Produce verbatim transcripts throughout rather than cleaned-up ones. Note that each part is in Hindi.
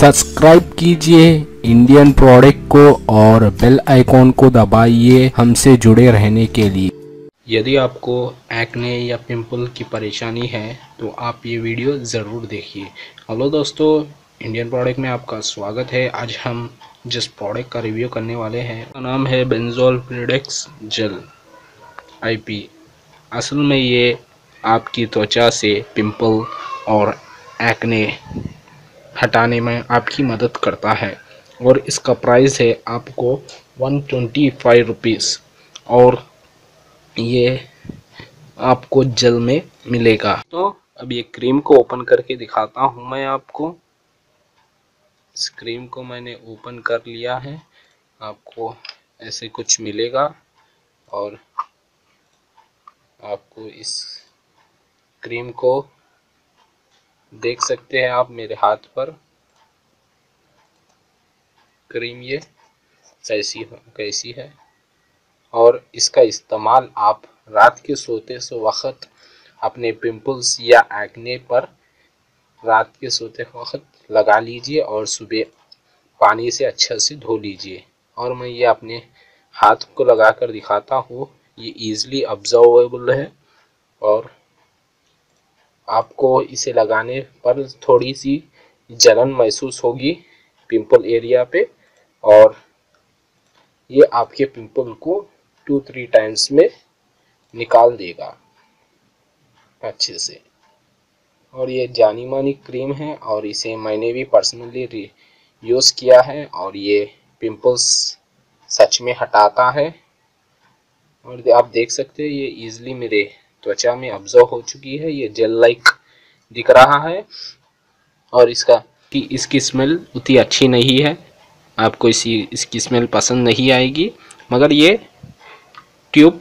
सब्सक्राइब कीजिए इंडियन प्रोडक्ट को और बेल आइकॉन को दबाइए हमसे जुड़े रहने के लिए। यदि आपको एक्ने या पिंपल की परेशानी है तो आप ये वीडियो ज़रूर देखिए। हेलो दोस्तों, इंडियन प्रोडक्ट में आपका स्वागत है। आज हम जिस प्रोडक्ट का रिव्यू करने वाले हैं उसका नाम है बेंजोल प्रिडेक्स जेल आईपी। असल में ये आपकी त्वचा से पिंपल और एक्ने हटाने में आपकी मदद करता है और इसका प्राइस है आपको वन ट्वेंटी फाइव रुपीज़ और ये आपको जेल में मिलेगा। तो अब ये क्रीम को ओपन करके दिखाता हूँ मैं आपको। इस क्रीम को मैंने ओपन कर लिया है। आपको ऐसे कुछ मिलेगा और आपको इस क्रीम को देख सकते हैं आप मेरे हाथ पर। क्रीम ये कैसी कैसी है और इसका इस्तेमाल आप रात के सोते से वक्त अपने पिंपल्स या एक्ने पर रात के सोते वक्त लगा लीजिए और सुबह पानी से अच्छे से धो लीजिए। और मैं ये अपने हाथ को लगा कर दिखाता हूँ। ये इजीली ऑब्जर्वेबल है और आपको इसे लगाने पर थोड़ी सी जलन महसूस होगी पिंपल एरिया पे और ये आपके पिंपल को टू थ्री टाइम्स में निकाल देगा अच्छे से। और ये जानी मानी क्रीम है और इसे मैंने भी पर्सनली यूज़ किया है और ये पिंपल्स सच में हटाता है। और आप देख सकते हैं ये इजीली मेरे त्वचा में ऑब्जर्व हो चुकी है। ये जेल लाइक दिख रहा है और इसका कि इसकी स्मेल उतनी अच्छी नहीं है, आपको इसी इसकी स्मेल पसंद नहीं आएगी, मगर ये ट्यूब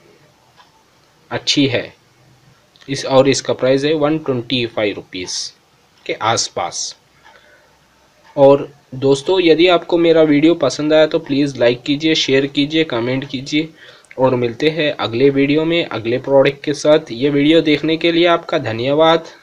अच्छी है इस और इसका प्राइस है वन ट्वेंटी फाइव रुपीज़ के आसपास। और दोस्तों, यदि आपको मेरा वीडियो पसंद आया तो प्लीज़ लाइक कीजिए, शेयर कीजिए, कमेंट कीजिए और मिलते हैं अगले वीडियो में अगले प्रोडक्ट के साथ। ये वीडियो देखने के लिए आपका धन्यवाद।